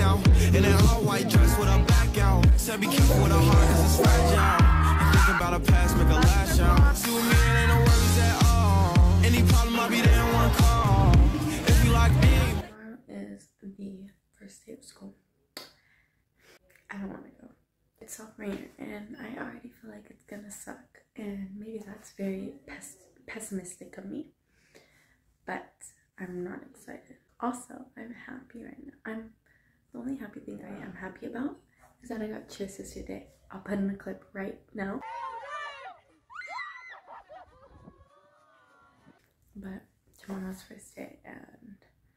now. In an all-white dress with a back out. Said be careful with a heart cause it's fragile. You thinking about a past, make a lash out. See with me, it ain't no worries at all. Any problem, I'll be there in one call. If you like me. Tomorrow is the first day of school. I don't want to go. It's sophomore year and I already feel like it's gonna suck. And maybe that's very pessimistic of me. But I'm not excited. Also, I'm happy right now. The only happy thing I am happy about is that I got cheer sister day. I'll put in a clip right now. But tomorrow's first day and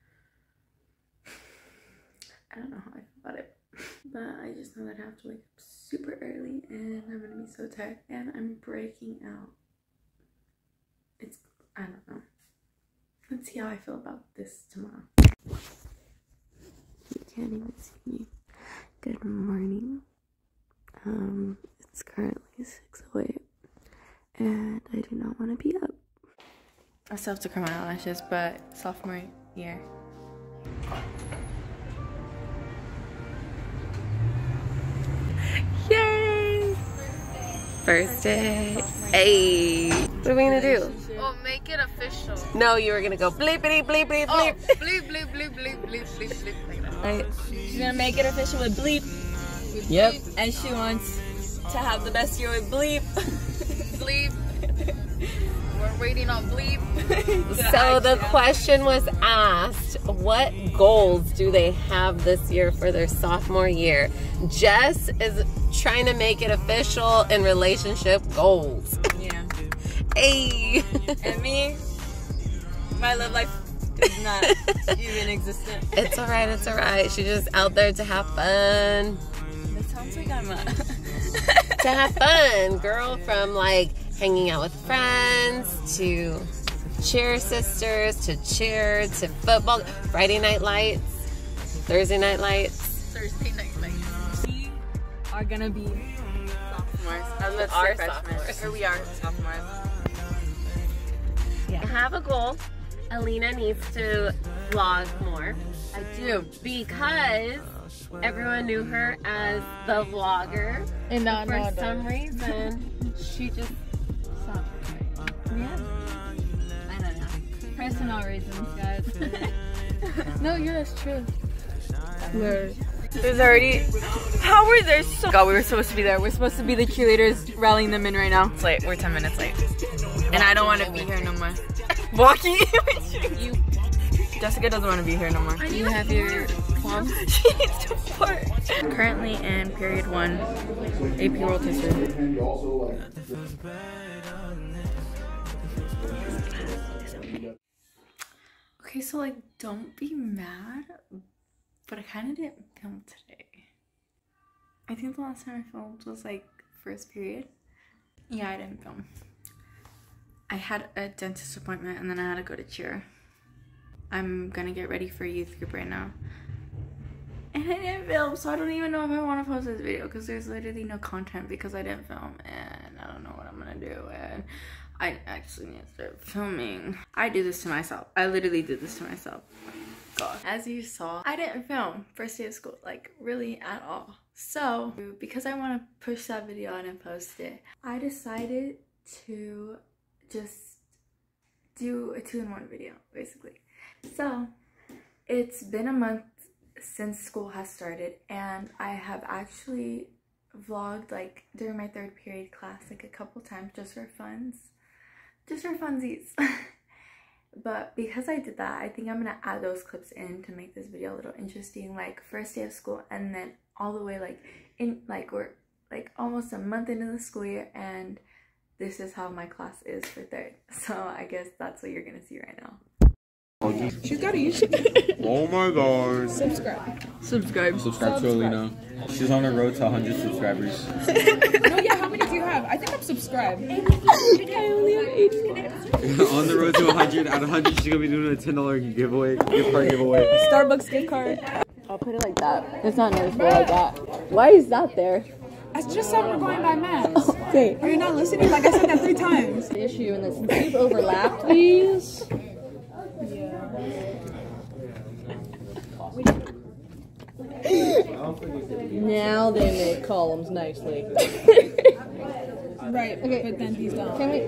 I don't know how I feel about it. But I just know that I have to wake up super early and I'm gonna be so tired and I'm breaking out. I don't know. Let's see how I feel about this tomorrow. You can't even see me. Good morning. It's currently 6:08 and I do not want to be up. I still have to curl my eyelashes, but sophomore year. Yay! First day. Hey! What are we gonna do? Oh, make it official. No, you were gonna go bleepity bleep bleep bleep. Oh, bleep bleep bleep bleep bleep bleep bleep. Right. She's gonna make it official with bleep. Yep. And she wants to have the best year with bleep. Bleep. We're waiting on bleep. So the question was asked, what goals do they have this year for their sophomore year? Jess is trying to make it official in relationship goals. Yeah. Hey. And me, my love life is not even existent. It's alright, it's alright. She's just out there to have fun. That sounds like I'm a... To have fun, girl, from like hanging out with friends to cheer sisters to cheer to football, Friday night lights, Thursday night lights. Thursday night lights. We are gonna be sophomores. We are sophomores. Or we are sophomores. I have a goal. Aalinah needs to vlog more. I do. Because everyone knew her as the vlogger. And for some reason, she just stopped. Yeah. I don't know. Personal reasons, guys. No, yeah, that's true. There's already... How were there so... God, we were supposed to be there. We're supposed to be the cheerleaders rallying them in right now. It's late. We're 10 minutes late. And I don't want to be here no more. Walking you. Jessica doesn't want to be here no more. You have your plum? She needs to fart. Currently in period 1, AP World History. Okay, so like, don't be mad, but I kind of didn't film today. I think the last time I filmed was like first period. Yeah, I didn't film. I had a dentist appointment and then I had to go to cheer. I'm gonna get ready for youth group right now. And I didn't film, so I don't even know if I want to post this video because there's literally no content because I didn't film and I don't know what I'm gonna do and I actually need to start filming. I do this to myself. I literally did this to myself. God. As you saw, I didn't film first day of school, like really at all. So, because I want to push that video out and post it, I decided to just do a 2-in-1 video, basically. So, it's been a month since school has started, and I have actually vlogged like during my 3rd period class like a couple times just for funsies. But because I did that, I think I'm gonna add those clips in to make this video a little interesting, like first day of school and then all the way like in like we're like almost a month into the school year and this is how my class is for 3rd. So I guess that's what you're gonna see right now. She's got a YouTube. Oh my god. Subscribe to Aalinah. She's on her road to 100 subscribers. No, yeah, how many do you have? I think I'm subscribed. I only have 80. On the road to 100. At 100, she's gonna be doing a $10 giveaway, gift card giveaway. Starbucks gift card. I'll put it like that. It's not noticeable like that. Why is that there? I just said we're going by mass. Okay. Are you not listening? Like I said that 3 times. The issue in this deep overlap, please. Now they make columns nicely. Right, okay. But then he's done. Can we?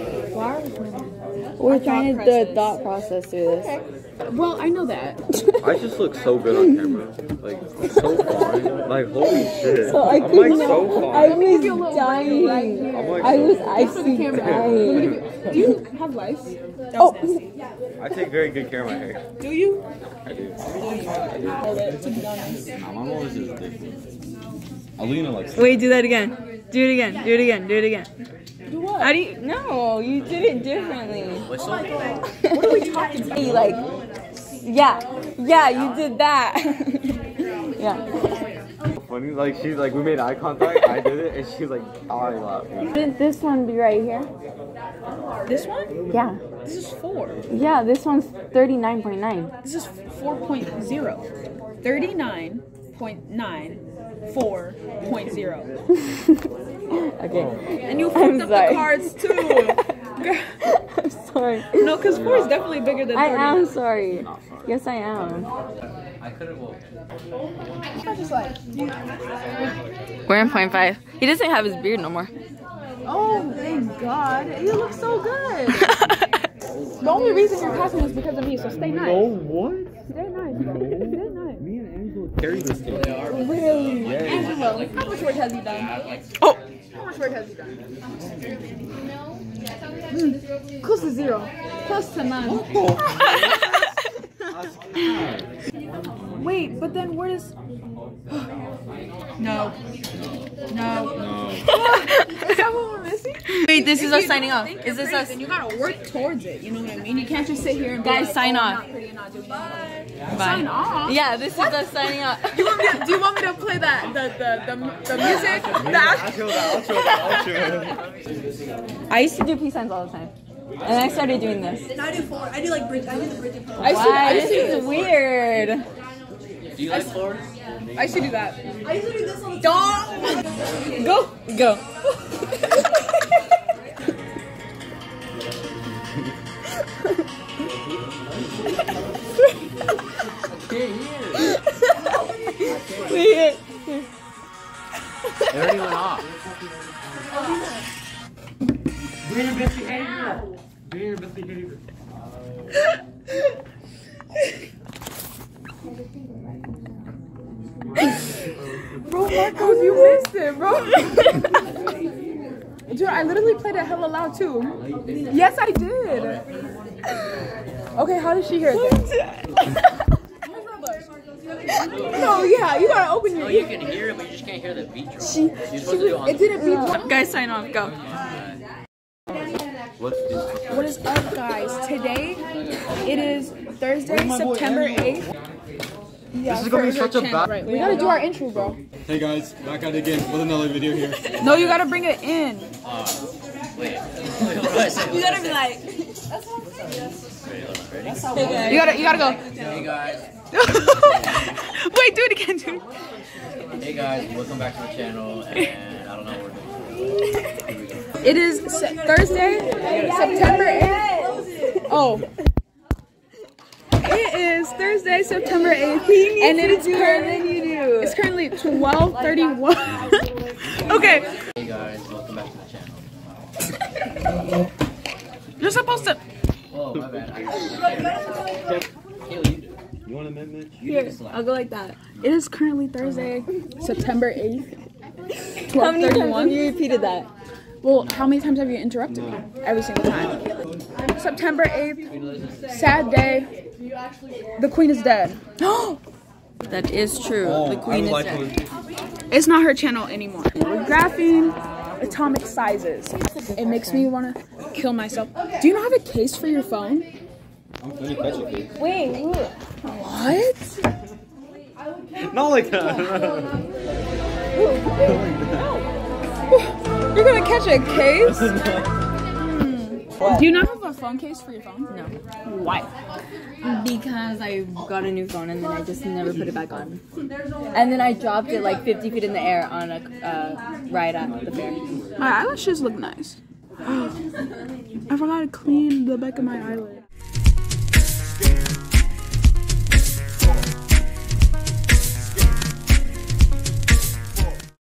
We're trying to thought process through this. Well, I know that. I just look so good on camera. Like, so fine. Like, holy shit. So I I'm like so I fine. was dying. I'm like, I was actually dying. Do you have lice? Oh, I take very good care of my hair. Do you? I do. Nah, My mom always is different. Aalinah likes it. Wait, do that again. Do it again. Do it again. Do it again. Do what? How do you? no, you did it differently. What are we talking about? You like, yeah, you did that. Yeah. Funny, like she's like we made eye contact. I did it, and she's like already laughing. Shouldn't this one be right here? This one? Yeah. This is 4. Yeah, this one's 39.9. This is 4.0. 39.9. 4.0. Okay. And you fucked up the cards too. I'm sorry. No, because 4 is definitely bigger than 30. I am sorry. Yes, I am. I could have. We're in 0.5. He doesn't have his beard no more. Oh, thank God. You look so good. The only reason you're passing is because of me, so stay nice. Oh, what? Stay nice, bro. Stay nice. Me and Angela carry this thing. Really? Yeah. Angela, how much work has he done? Oh. How much work has he done? Close to 0. Close to none. Wait, but then where does... No. Is that what we're missing? Wait, this is us signing off. Is this us? Then you gotta work towards it, you know what I mean? You can't just sit here and be Guys, like, sign oh, off. I'm not pretty and not doing anything. Bye. Sign off? Yeah, this is us signing off. Do you want me to play that the music? I used to do peace signs all the time. And I started doing this. I do 4. I do like bridge. I do the bridge. Why? This is weird. Do you like floors? I used to do that. I used to do this all the time. Go. Go. It already went off. Bring your best behavior. Bring your best behavior. Bro, Marcos, you missed it, bro. Dude, I literally played it hella loud too. Yes, I did. Okay, how did she hear it then? No, yeah, you gotta open your You can hear it, but you just can't hear the beat drop. It didn't beat drop. Guys, sign off. Go. What is up, guys? Today, it is Thursday, September 8th. Yeah, This is gonna be such a bad. right. We gotta do our intro, bro. Hey guys, back at it again with another video here. No, you gotta bring it in. Wait, what do I say? You gotta be like. You gotta go. Hey guys. Wait, do it again, dude. Hey guys, welcome back to the channel, and I don't know what we're doing. It is Thursday, September 8th. Oh. It is Thursday, September 8th, and it is currently 12:31. Okay. Hey guys, welcome back to the channel. You're supposed to. Oh, my bad. Heyy, you do. You want a minute? Here, I'll go like that. It is currently Thursday, September 8th, How many times have 12:31. you repeated that? Well, how many times have you interrupted me? Every single time. September 8th, sad day. The queen is dead. That is true. The queen is dead. It's not her channel anymore. We're graphing atomic sizes. It makes me want to kill myself. Do you not have a case for your phone? I'm gonna catch it, kid. Wait, look. What? Not like that. You're gonna catch a case? Do you not have a phone case for your phone? No. Why? Because I got a new phone and then I just never put it back on. And then I dropped it like 50 feet in the air on a ride at the fair. My eyelashes look nice. I forgot to clean the back of my eyelid.